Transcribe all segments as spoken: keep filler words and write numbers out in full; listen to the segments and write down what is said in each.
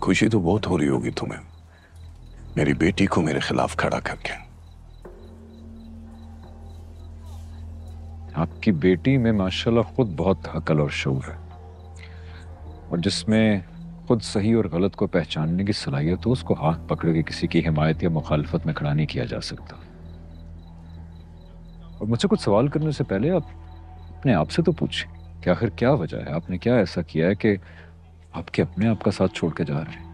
खुशी तो बहुत हो रही होगी तुम्हें, मेरी बेटी को मेरे खिलाफ खड़ा करके। आपकी बेटी में माशाल्लाह खुद बहुत अकल और शऊर है, और जिसमें खुद सही और गलत को पहचानने की सलाहियत हो, उसको हाथ पकड़ के किसी की हिमायत या मुखालफत में खड़ा नहीं किया जा सकता। और मुझसे कुछ सवाल करने से पहले आप अपने आप से तो पूछें कि आखिर क्या वजह है, आपने क्या ऐसा किया है कि आपके अपने आप का साथ छोड़ के जा रहे हैं।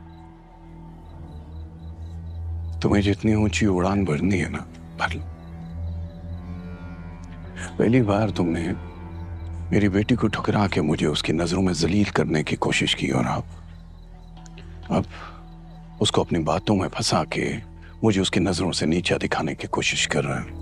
तुम्हें जितनी ऊंची उड़ान भरनी है ना, भर लो। पहली बार तुमने मेरी बेटी को ठुकरा के मुझे उसकी नजरों में जलील करने की कोशिश की, और अब अब उसको अपनी बातों में फंसा के मुझे उसकी नजरों से नीचा दिखाने की कोशिश कर रहे हैं।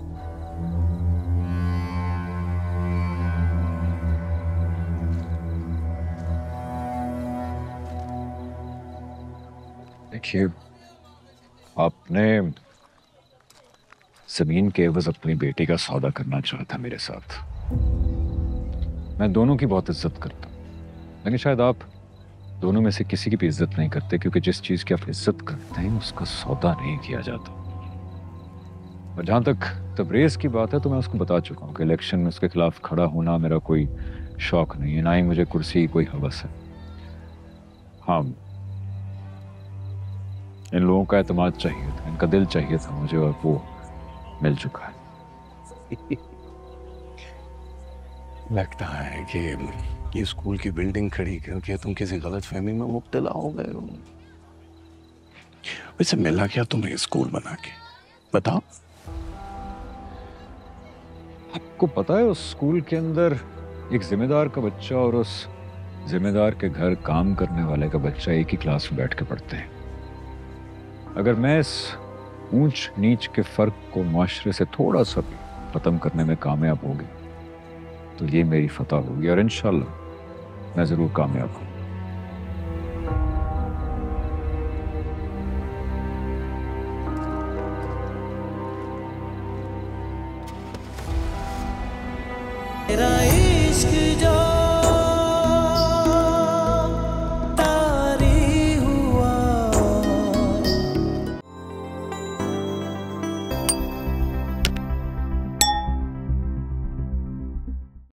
देखिए, आपने जमीन के एवज अपनी बेटी का सौदा करना चाहा था मेरे साथ। मैं दोनों की बहुत इज्जत करता हूं, लेकिन शायद आप दोनों में से किसी की भी इज्जत नहीं करते, क्योंकि जिस चीज की आप इज्जत करते हैं उसका सौदा नहीं किया जाता। और जहां तक तबरेज की बात है, तो मैं उसको बता चुका हूं कि इलेक्शन में उसके खिलाफ खड़ा होना मेरा कोई शौक नहीं है, ना ही मुझे कुर्सी की कोई हवस है। हाँ, इन लोगों का एतमाद चाहिए था, इनका दिल चाहिए था मुझे, और वो मिल चुका है। लगता है कि ये स्कूल की बिल्डिंग खड़ी करके तुम किसी गलत फहमी में मुब्तला हो गए हो। वैसे मिला क्या तुम्हें स्कूल बना के, बताओ। आपको पता है, उस स्कूल के अंदर एक जिम्मेदार का बच्चा और उस जिम्मेदार के घर काम करने वाले का बच्चा एक ही क्लास में बैठ के पढ़ते हैं। अगर मैं इस ऊंच नीच के फर्क को माशरे से थोड़ा सा भी खत्म करने में कामयाब होगी, तो ये मेरी फतह होगी, और इंशाल्लाह मैं जरूर कामयाब हूँ।